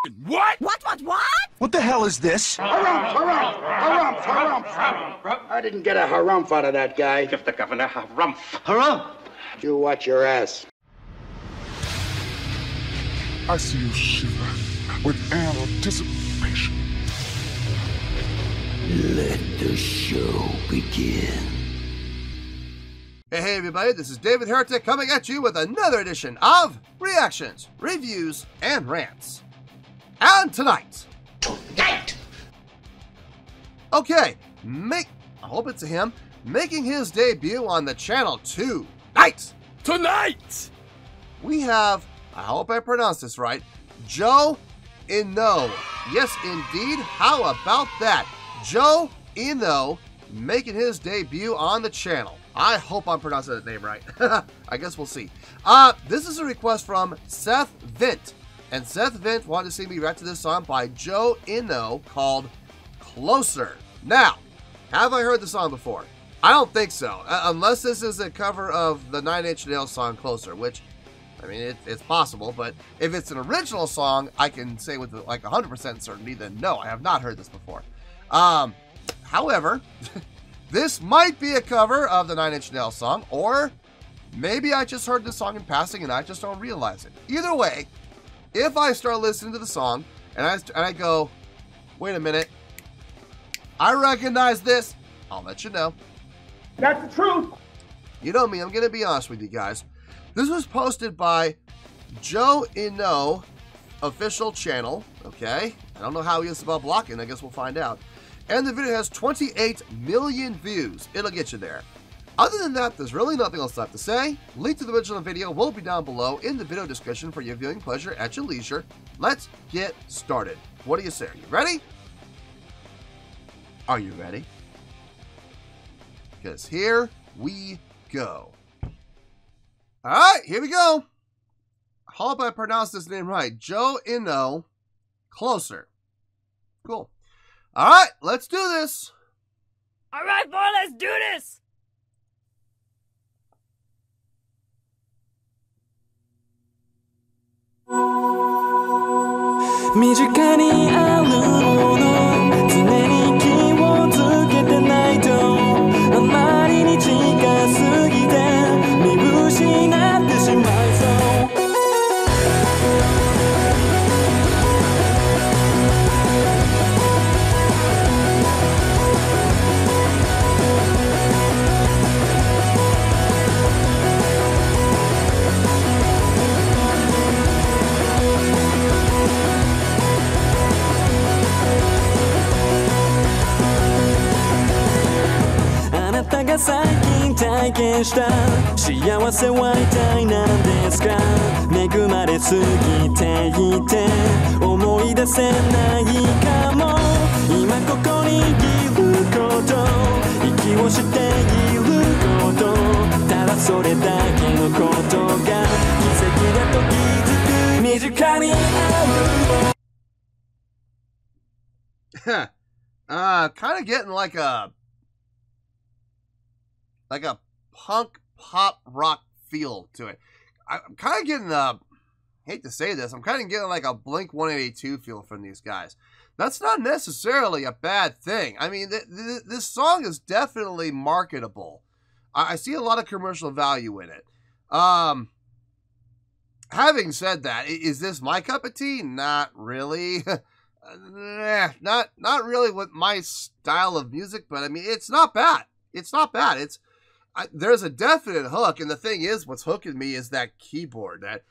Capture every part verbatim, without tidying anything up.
What? What, what, what? What the hell is this? Harumph, harumph, harumph, harumph. I didn't get a harumph out of that guy. Give the governor harumph. Harumph. You watch your ass. I see you shiver with anticipation. Let the show begin. Hey, hey everybody, this is David Heretic coming at you with another edition of Reactions, Reviews, and Rants. And tonight... Tonight! Okay, make... I hope it's a him, making his debut on the channel tonight! Tonight! We have, I hope I pronounced this right, Joe Inoue. Yes, indeed, how about that? Joe Inoue making his debut on the channel. I hope I'm pronouncing that name right. I guess we'll see. Uh, this is a request from Seth Vint. And Seth Vint wanted to see me react to this song by Joe Inoue called Closer. Now, have I heard the song before? I don't think so. Uh, unless this is a cover of the Nine Inch Nails song Closer, which, I mean, it, it's possible. But if it's an original song, I can say with like one hundred percent certainty that no, I have not heard this before. Um, however... This might be a cover of the Nine Inch Nails song, or maybe I just heard this song in passing and I just don't realize it. Either way, if I start listening to the song and I, and I go, wait a minute, I recognize this, I'll let you know. That's the truth. You know me, I'm going to be honest with you guys. This was posted by Joe Inoue official channel, okay? I don't know how he is about blocking, I guess we'll find out. And the video has twenty-eight million views. It'll get you there. Other than that, there's really nothing else left to say. Link to the original video will be down below in the video description for your viewing pleasure at your leisure. Let's get started. What do you say? Are you ready? Are you ready? Because here we go. Alright, here we go. I hope I pronounced this name right. Joe Inoue, Closer. Cool. All right, let's do this. All right, boy, let's do this. uh, kind of getting like a like a punk pop rock feel to it. I'm kind of getting a, hate to say this, I'm kind of getting like a Blink one eighty-two feel from these guys. That's not necessarily a bad thing. I mean, th th this song is definitely marketable. I, I see a lot of commercial value in it. Um, having said that, is this my cup of tea? Not really. not not really with my style of music, but I mean, it's not bad. It's not bad. It's I, there's a definite hook, and the thing is, what's hooking me is that keyboard, that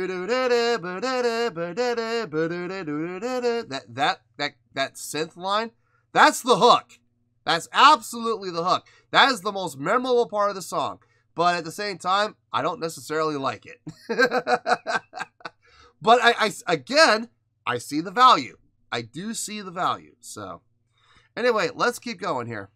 that that that that synth line. That's the hook. That's absolutely the hook. That is the most memorable part of the song. But at the same time, I don't necessarily like it. But I, I again, I see the value. I do see the value. So, anyway, let's keep going here.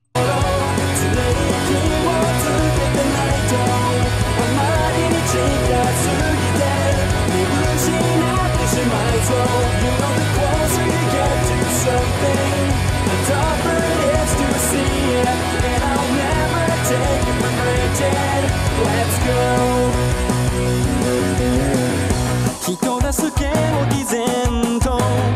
Let's go. 人助けを偽善と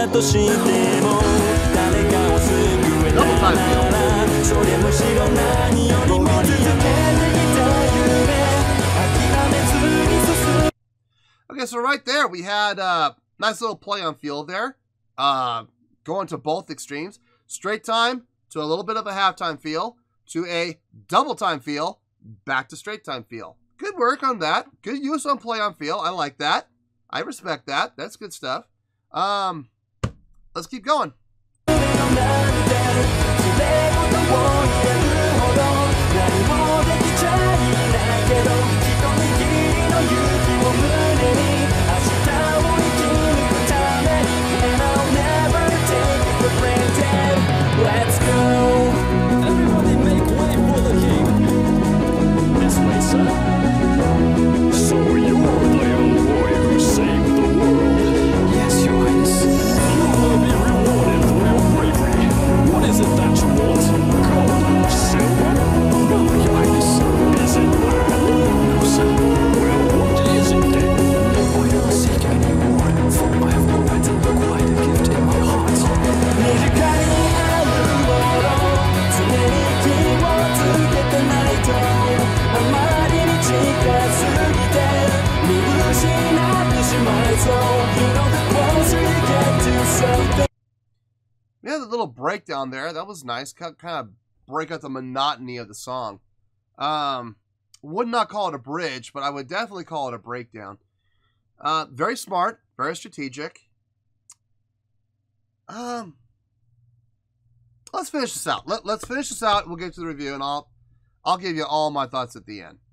Okay, so right there we had a uh, nice little play on feel there. Uh, going to both extremes. Straight time to a little bit of a halftime feel to a double time feel back to straight time feel. Good work on that. Good use on play on feel. I like that. I respect that. That's good stuff. Um, let's keep going. Let's go. Everybody make way for the king. This way, sir. So you're the young boy who saved the world. Yes, Your Highness. You will be rewarded for your bravery. What is it that you want? Gold? Silver? No, Your Highness. Is it land? No, sir. Well, what is it then? I don't seek any more, for I have already acquired a gift in my heart. We had a little breakdown there. That was nice. Kind of break up the monotony of the song. Um, would not call it a bridge, but I would definitely call it a breakdown. Uh, very smart, very strategic. Um, let's finish this out. Let, let's finish this out. We'll get to the review, and I'll I'll give you all my thoughts at the end.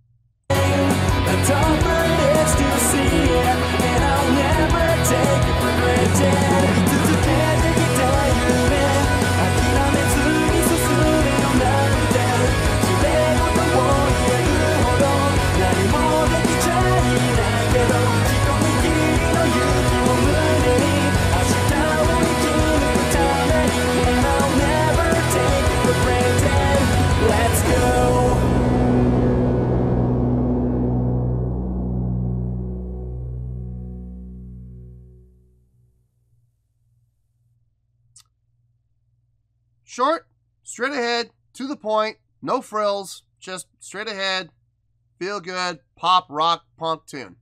Let's go. Short, straight ahead, to the point, no frills, just straight ahead, feel good, pop, rock, punk tune.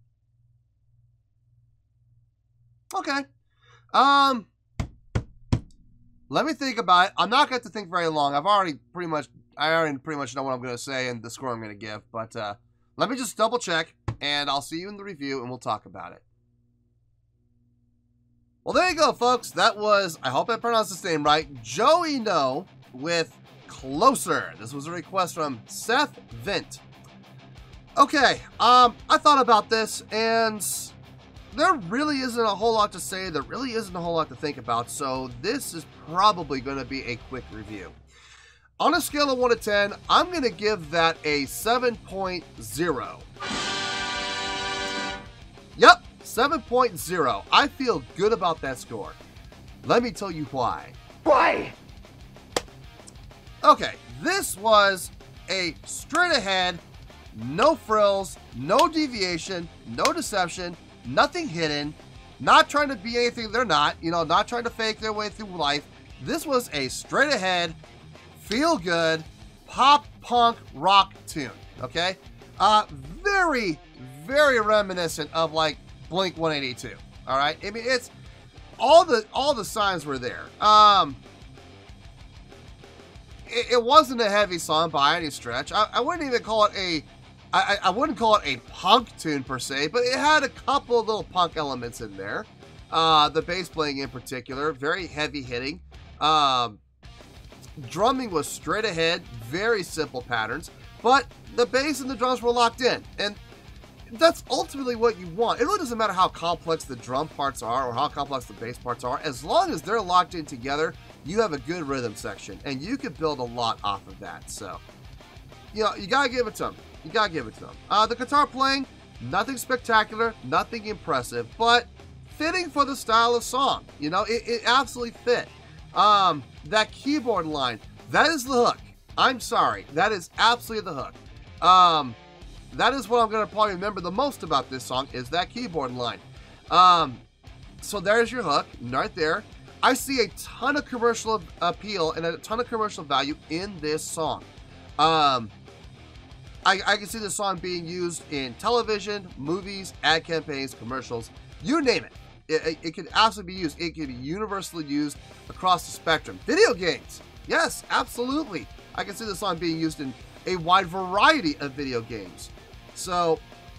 Okay. Um, let me think about it. I'm not going to think very long. I've already pretty much, I already pretty much know what I'm going to say and the score I'm going to give. But uh, let me just double check, and I'll see you in the review, and we'll talk about it. Well, there you go, folks. That was, I hope I pronounced his name right, Joe Inoue with Closer. This was a request from Seth Vint. Okay, um, I thought about this, and there really isn't a whole lot to say. There really isn't a whole lot to think about, so this is probably going to be a quick review. On a scale of one to ten, I'm going to give that a seven point zero. Yep. seven point zero. I feel good about that score. Let me tell you why. Why? Okay, this was a straight ahead, no frills, no deviation, no deception, nothing hidden, not trying to be anything they're not, you know, not trying to fake their way through life. This was a straight ahead, feel good, pop punk rock tune, okay? Uh, very, very reminiscent of like Blink one eighty-two. All right, I mean, it's all the all the signs were there. Um, it, it wasn't a heavy song by any stretch. I, I wouldn't even call it a, I, I wouldn't call it a punk tune per se, but it had a couple of little punk elements in there. Uh, the bass playing in particular, very heavy hitting. Um, drumming was straight ahead, very simple patterns, but the bass and the drums were locked in, and that's ultimately what you want. It really doesn't matter how complex the drum parts are or how complex the bass parts are. As long as they're locked in together, you have a good rhythm section, and you can build a lot off of that. So, you know, you gotta give it to them. You gotta give it to them. Uh, the guitar playing, nothing spectacular, nothing impressive, but fitting for the style of song. You know, it, it absolutely fit. Um, that keyboard line, that is the hook. I'm sorry, that is absolutely the hook. Um... That is what I'm going to probably remember the most about this song, is that keyboard line. Um, so there's your hook, right there. I see a ton of commercial appeal and a ton of commercial value in this song. Um, I, I can see this song being used in television, movies, ad campaigns, commercials, you name it. It, it, it can absolutely be used. It can be universally used across the spectrum. Video games, yes, absolutely. I can see this song being used in a wide variety of video games. So,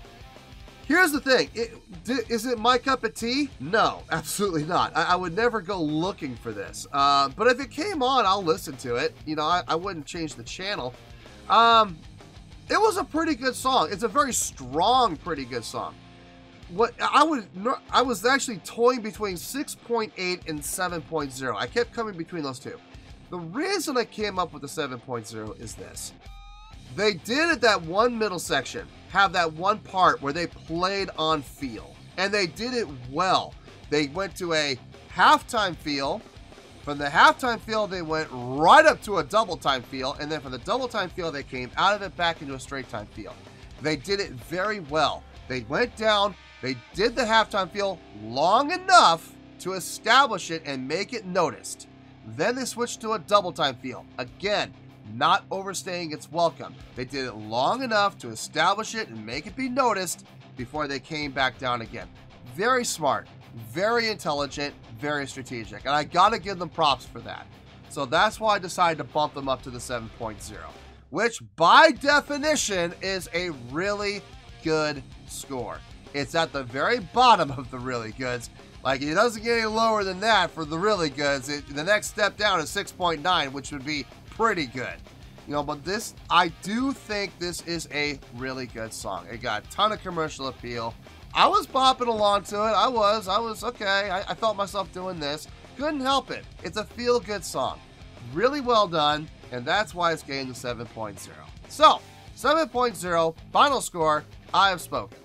here's the thing. It, is it my cup of tea? No, absolutely not. I, I would never go looking for this. Uh, but if it came on, I'll listen to it. You know, I, I wouldn't change the channel. Um, it was a pretty good song. It's a very strong, pretty good song. What I would, I was actually toying between six point eight and seven point oh. I kept coming between those two. The reason I came up with the seven point oh is this. They did at that one middle section have that one part where they played on feel, and they did it well. They went to a halftime feel. From the halftime feel, they went right up to a double time feel, and then from the double time feel, they came out of it back into a straight time feel. They did it very well. They went down, they did the halftime feel long enough to establish it and make it noticed. Then they switched to a double time feel. Again, not overstaying its welcome. They did it long enough to establish it and make it be noticed before they came back down again. Very smart, very intelligent, very strategic, and I gotta give them props for that. So that's why I decided to bump them up to the seven point oh, which by definition is a really good score. It's at the very bottom of the really goods. Like, it doesn't get any lower than that for the really goods. It, the next step down is six point nine, which would be pretty good. You know, but this, I do think this is a really good song. It got a ton of commercial appeal. I was bopping along to it. I was. I was okay. I, I felt myself doing this. Couldn't help it. It's a feel-good song. Really well done, and that's why it's getting the seven point oh. So, seven point oh, final score, I have spoken.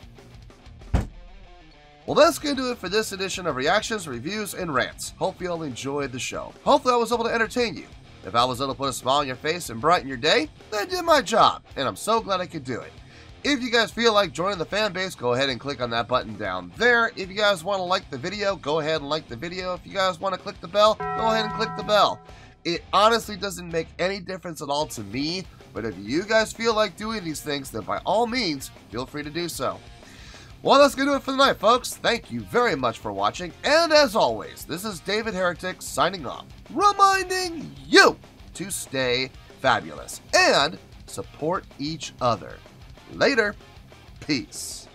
Well, that's going to do it for this edition of Reactions, Reviews, and Rants. Hope you all enjoyed the show. Hopefully I was able to entertain you. If I was able to put a smile on your face and brighten your day, then I did my job, and I'm so glad I could do it. If you guys feel like joining the fan base, go ahead and click on that button down there. If you guys want to like the video, go ahead and like the video. If you guys want to click the bell, go ahead and click the bell. It honestly doesn't make any difference at all to me, but if you guys feel like doing these things, then by all means, feel free to do so. Well, that's going to do it for the night, folks. Thank you very much for watching, and as always, this is David Heretic signing off, reminding you to stay fabulous and support each other. Later. Peace.